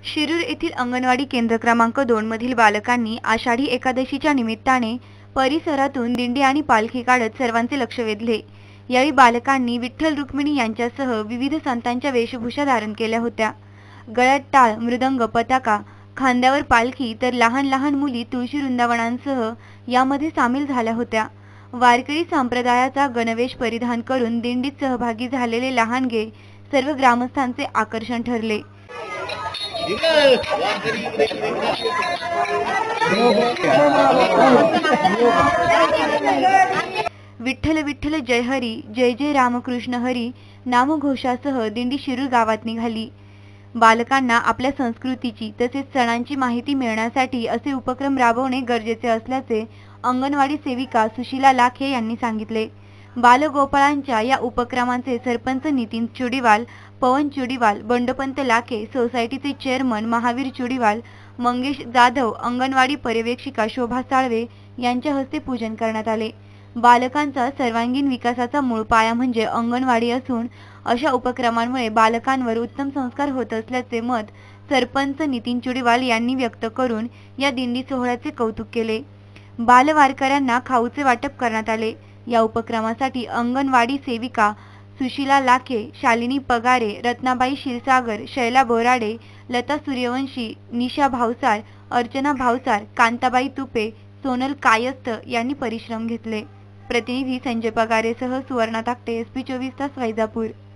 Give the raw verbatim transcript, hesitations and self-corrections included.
शिरूर येथील अंगणवाडी केंद्र क्रमांक दोन मधील बालकांनी आषाढी एकादशीच्या निमित्ताने परिसरातून दिंडी आणि पालखी काढत सर्वांचे लक्ष वेधले। यावेळी बालकांनी विठ्ठल रुक्मिणी यांच्यासह विविध संतांच्या वेशभूषा धारण केल्या होत्या। गळ्यात टाळ, मृदंग, पताका, खांद्यावर पालखी तर लहान लहान मुली तुळशी वृंदावनांसह यामध्ये सामील झाल्या होत्या। वारकरी संप्रदायाचा गणवेश परिधान करून दिंडीत सहभागी झालेले लहानगे सर्व ग्रामस्थांचे आकर्षण ठरले। विठ्ठल विठ्ठल जय हरी, जय जय रामकृष्ण हरी नामघोषासह दिंडी शिरूर गावात निघाली। बालकांना आपल्या संस्कृतीची तसेच सणांची माहिती मिळण्यासाठी असे उपक्रम राबवणे गरजेचे असल्याचे अंगणवाडी सेविका सुशीला लाखे यांनी सांगितले। बालगोपाळांच्या या उपक्रमांचे सरपंच नितीन चुडीवाल, पवन चुडीवाल, बंडोपंत लाखे, सोसायटीचे चेअरमन महावीर चुडीवाल, मंगेश जाधव, अंगणवाडी पर्यवेक्षिका शोभा साळवे यांच्या हस्ते पूजन करण्यात आले। बालकांचा सर्वांगीण विकासाचा मूळ पाया म्हणजे अंगणवाडी असून अशा उपक्रमांमुळे बालकांवर उत्तम संस्कार होत असल्याचे मत सरपंच नितीन चुडीवाल यांनी व्यक्त करून या दिंडी सोहळ्याचे कौतुक केले। बालवारकऱ्यांना खाऊचे वाटप करण्यात आले। या उपक्रमासाठी अंगणवाडी सेविका सुशीला लाखे, शालिनी पगारे, रत्नाबाई क्षीरसागर, शैला बोराडे, लता सूर्यवंशी, निशा भावसार, अर्चना भावसार, कांताबाई तुपे, सोनल कायस्थ यांनी परिश्रम घेतले। प्रतिनिधी संजय पगारेसह सुवर्णा ताकटे, एस पी चोवीस तास वैजापूर।